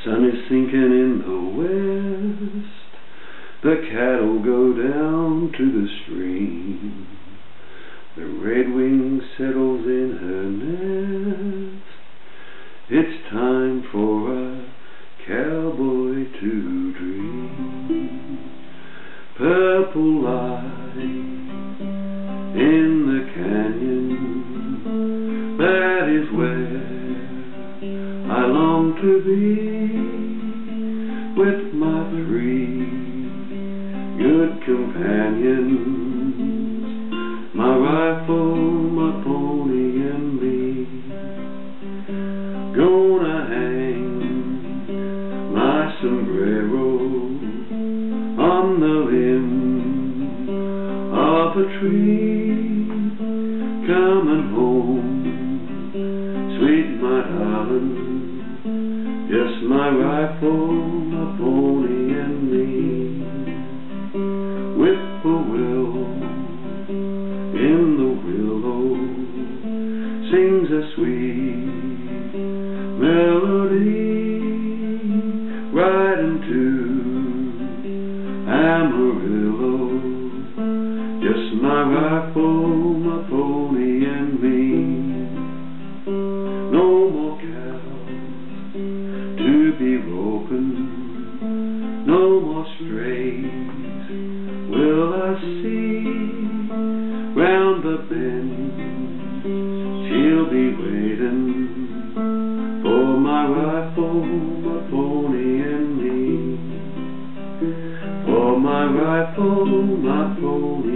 Sun is sinking in the west. The cattle go down to the stream. The redwing settles in her nest. It's time for a cowboy to dream. Purple light in the canyon, that is where I long to be, with my three good companions, my rifle, my pony, and me. Gonna hang my sombrero on the limb of a tree. Coming home, sweet my darling, just my rifle, my pony, and me. Whippoorwill in the willow sings a sweet melody, riding to Amarillo, just my rifle, my pony, and me. No more cows to be broken, no more strays will I see. Round the bend she'll be waiting for my rifle, my pony, and me. For my rifle, my pony,